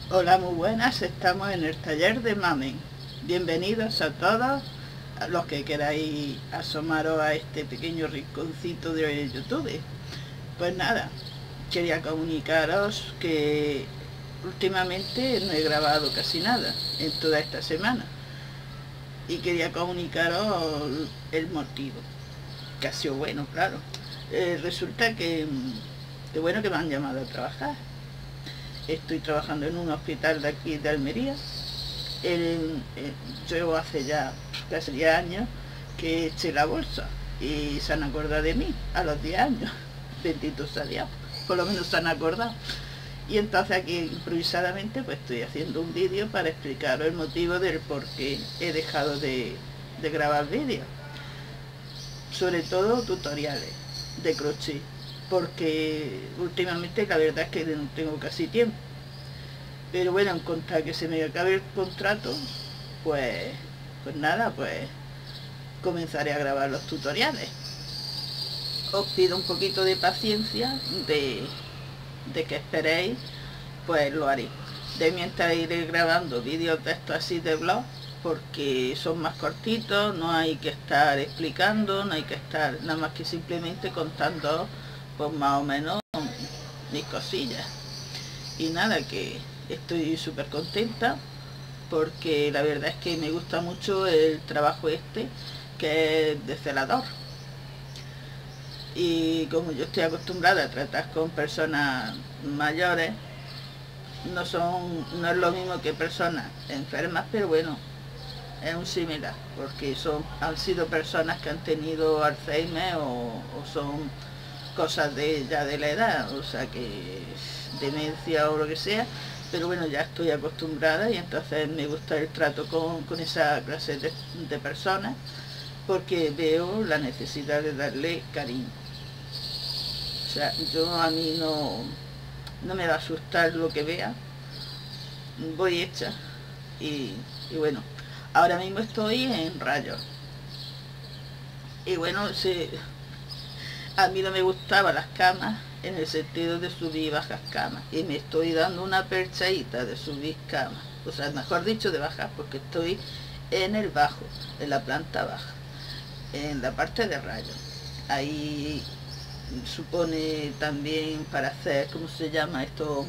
Hola, muy buenas, estamos en el taller de Mamen. Bienvenidos a todos a los que queráis asomaros a este pequeño rinconcito de YouTube. Pues nada, quería comunicaros que últimamente no he grabado casi nada en toda esta semana. Y quería comunicaros el motivo, que ha sido bueno, claro. Resulta que bueno que me han llamado a trabajar. Estoy trabajando en un hospital de aquí de Almería. Yo hace ya casi 10 años que eché la bolsa y se han acordado de mí a los 10 años. Bendito sea Dios, por lo menos se han acordado. Y entonces aquí improvisadamente pues estoy haciendo un vídeo para explicaros el motivo del por qué he dejado de grabar vídeos. Sobre todo tutoriales de crochet, porque últimamente la verdad es que no tengo casi tiempo. Pero bueno, en contra que se me acabe el contrato, pues nada, pues comenzaré a grabar los tutoriales. Os pido un poquito de paciencia, de que esperéis, pues lo haré. De mientras iré grabando vídeos de estos así de blog, porque son más cortitos, no hay que estar explicando, no hay que estar nada más que simplemente contando pues más o menos mis cosillas. Y nada, que estoy súper contenta porque la verdad es que me gusta mucho el trabajo este, que es de celador. Y como yo estoy acostumbrada a tratar con personas mayores, no es lo mismo que personas enfermas, pero bueno, es un similar, porque han sido personas que han tenido Alzheimer o son cosas ya de la edad, o sea que demencia o lo que sea, pero bueno, ya estoy acostumbrada y entonces me gusta el trato con esa clase de personas, porque veo la necesidad de darle cariño. O sea, a mí no me va a asustar lo que vea, voy hecha. Y bueno, ahora mismo estoy en rayos. Y bueno, a mí no me gustaban las camas en el sentido de subir y bajar camas. Y me estoy dando una perchadita de subir camas. O sea, mejor dicho, de bajar, porque estoy en el bajo, en la planta baja, en la parte de rayos. Ahí supone también para hacer, ¿cómo se llama esto?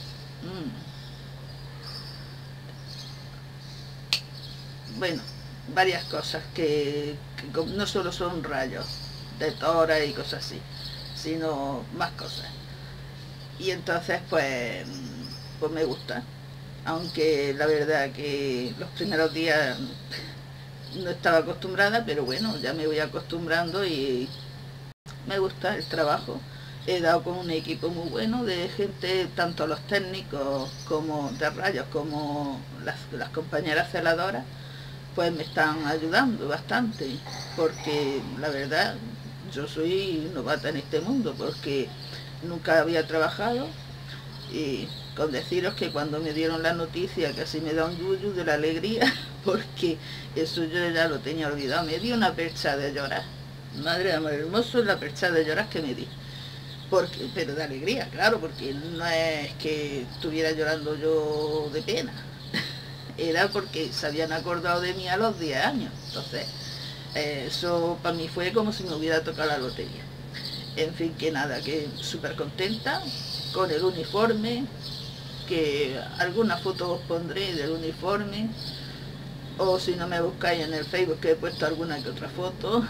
Bueno, varias cosas que no solo son rayos de tora y cosas así, sino más cosas. Y entonces pues me gusta, aunque la verdad que los primeros días no estaba acostumbrada, pero bueno, ya me voy acostumbrando y me gusta el trabajo. He dado con un equipo muy bueno de gente, tanto los técnicos como de rayos como las compañeras celadoras, pues me están ayudando bastante, porque la verdad yo soy novata en este mundo, porque nunca había trabajado. Y con deciros que cuando me dieron la noticia casi me da un yuyu de la alegría, porque eso yo ya lo tenía olvidado. Me di una percha de llorar, madre amor hermoso, la percha de llorar que me di, pero de alegría, claro, porque no es que estuviera llorando yo de pena, era porque se habían acordado de mí a los 10 años. Entonces eso para mí fue como si me hubiera tocado la lotería. En fin, que nada, que súper contenta con el uniforme, que alguna foto os pondré del uniforme, o si no me buscáis en el Facebook, que he puesto alguna que otra foto.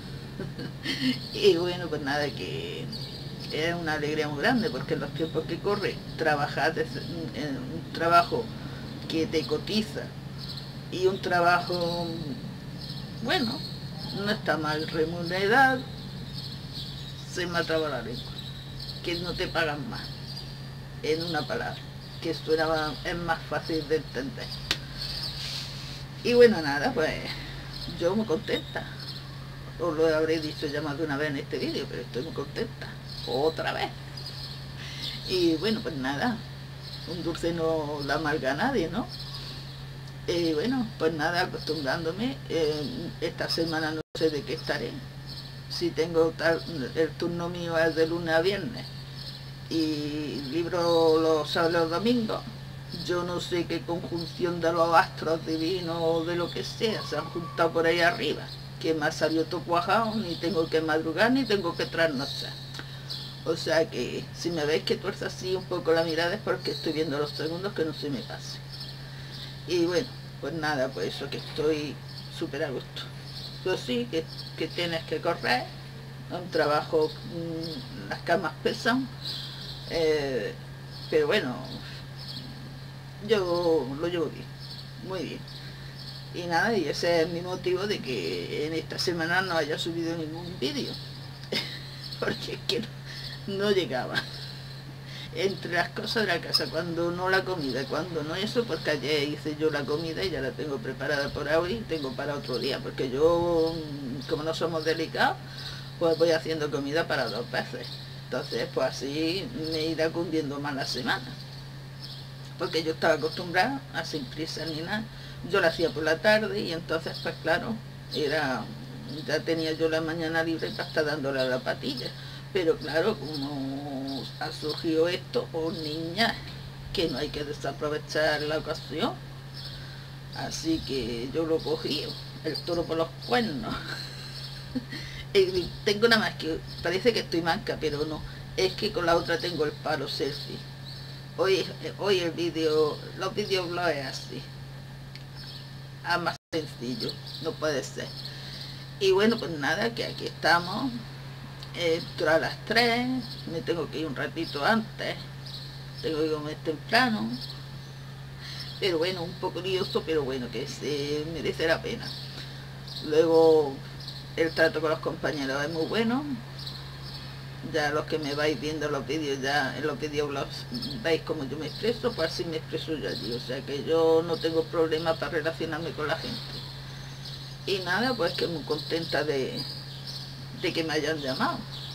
Y bueno, pues nada, que es una alegría muy grande, porque en los tiempos que corre, trabajar en un trabajo que te cotiza y un trabajo, bueno, no está mal remunerado, se me atraba la lengua, que no te pagan más, en una palabra, que esto es más fácil de entender. Y bueno, nada, pues yo muy contenta. Os lo habré dicho ya más de una vez en este vídeo, pero estoy muy contenta, otra vez. Y bueno, pues nada, un dulce no la amarga a nadie, ¿no? Y bueno, pues nada, acostumbrándome. Esta semana no sé de qué estaré. Si tengo el turno mío es de lunes a viernes y libro los sábados y los domingos, yo no sé qué conjunción de los astros divinos o de lo que sea se han juntado por ahí arriba, que me ha salido todo cuajado, ni tengo que madrugar ni tengo que trasnochar. O sea que si me veis que tuerzo así un poco la mirada es porque estoy viendo los segundos, que no se me pase. Y bueno, pues nada, pues eso, que estoy súper a gusto. Pero sí, que tienes que correr, un trabajo, las camas pesan, pero bueno, yo lo llevo bien, muy bien. Y nada, y ese es mi motivo de que en esta semana no haya subido ningún vídeo, porque es que no llegaba. Entre las cosas de la casa, cuando no la comida, cuando no eso, porque ayer hice yo la comida y ya la tengo preparada por hoy y tengo para otro día, porque yo, como no somos delicados, pues voy haciendo comida para 2 veces. Entonces, pues así me irá cundiendo más la semana. Porque yo estaba acostumbrada a sin prisa ni nada. Yo la hacía por la tarde y entonces, pues claro, ya tenía yo la mañana libre para estar dándole a la patilla. Pero claro, como ha surgido esto, oh niña, que no hay que desaprovechar la ocasión. Así que yo lo cogí, el toro por los cuernos. Y tengo nada más que, parece que estoy manca, pero no, es que con la otra tengo el palo selfie. Hoy el vídeo, los videoblogs es así, más sencillo, no puede ser. Y bueno, pues nada, que aquí estamos. Entro a las 3, me tengo que ir un ratito antes, tengo que comer temprano, pero bueno, un poco lioso, pero bueno, que se merece la pena. Luego el trato con los compañeros es muy bueno, ya los que me vais viendo los vídeos, ya en los videoblogs veis cómo yo me expreso, pues así me expreso yo allí, o sea que yo no tengo problema para relacionarme con la gente. Y nada, pues que muy contenta de que me hayan llamado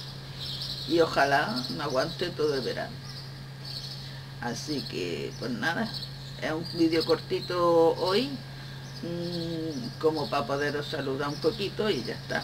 y ojalá me aguante todo el verano. Así que pues nada, es un vídeo cortito hoy, como para poderos saludar un poquito y ya está,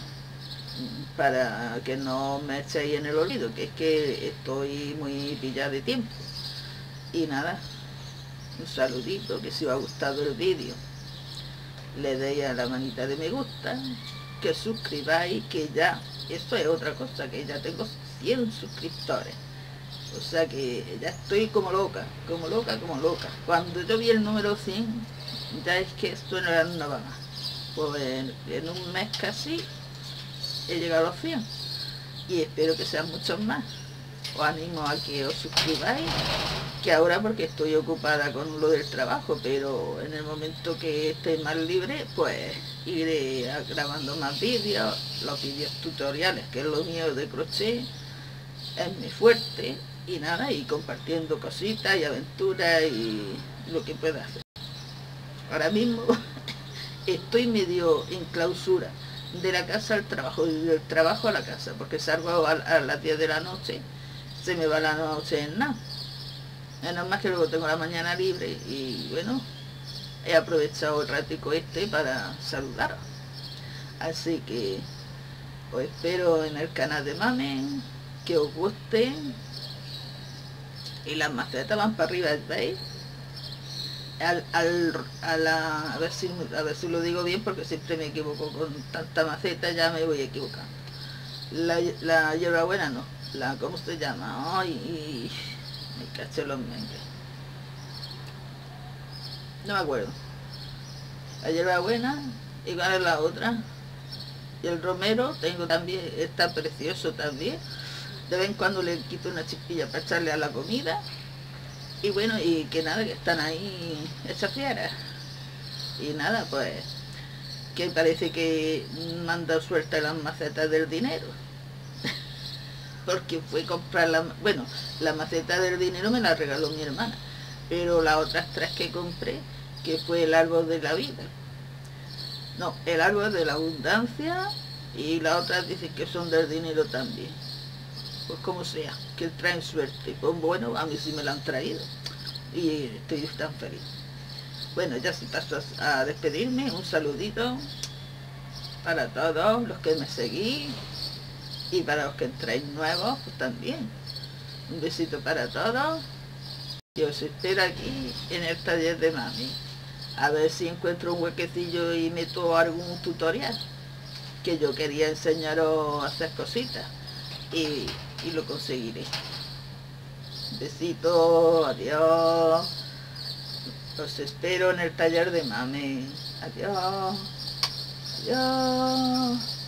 para que no me echéis en el olvido, que es que estoy muy pillada de tiempo. Y nada, un saludito, que si os ha gustado el vídeo le deis a la manita de me gusta, que suscribáis, que ya, eso es otra cosa, que ya tengo 100 suscriptores. O sea que ya estoy como loca, como loca, como loca. Cuando yo vi el número 100, ya es que esto no era nada más. Pues en un mes casi he llegado a los 100 y espero que sean muchos más. Os animo a que os suscribáis, que ahora porque estoy ocupada con lo del trabajo, pero en el momento que esté más libre, pues iré grabando más vídeos, los vídeos tutoriales, que es lo mío de crochet, es mi fuerte, y nada, y compartiendo cositas y aventuras y lo que pueda hacer. Ahora mismo estoy medio en clausura, de la casa al trabajo y del trabajo a la casa, porque salgo a las 10 de la noche, se me va la noche en nada. Nada más que luego tengo la mañana libre y bueno, he aprovechado el ratico este para saludaros. Así que os espero en el canal de Mamen, que os guste. Y las macetas van para arriba, ¿veis? A ver si lo digo bien, porque siempre me equivoco con tanta maceta, ya me voy a equivocar. La hierbabuena no, ¿cómo se llama? Ay, me caché los memes. No me acuerdo. La hierbabuena, y cuál es la otra. Y el romero tengo también, está precioso también. De vez en cuando le quito una chispilla para echarle a la comida. Y bueno, y que nada, que están ahí esas fieras. Y nada, pues, que parece que manda suelta las macetas del dinero. Porque fue comprar bueno, la maceta del dinero me la regaló mi hermana. Pero las otras 3 que compré, que fue el árbol de la vida. No, el árbol de la abundancia, y las otras dicen que son del dinero también. Pues como sea, que traen suerte. Pues bueno, a mí sí me la han traído y estoy tan feliz. Bueno, ya si paso a despedirme, un saludito para todos los que me seguís y para los que entráis nuevos, pues también. Un besito para todos. Yo os espero aquí en el taller de mami. A ver si encuentro un huequecillo y meto algún tutorial. Que yo quería enseñaros a hacer cositas. Y lo conseguiré. Besitos, adiós. Os espero en el taller de mami. Adiós. Adiós.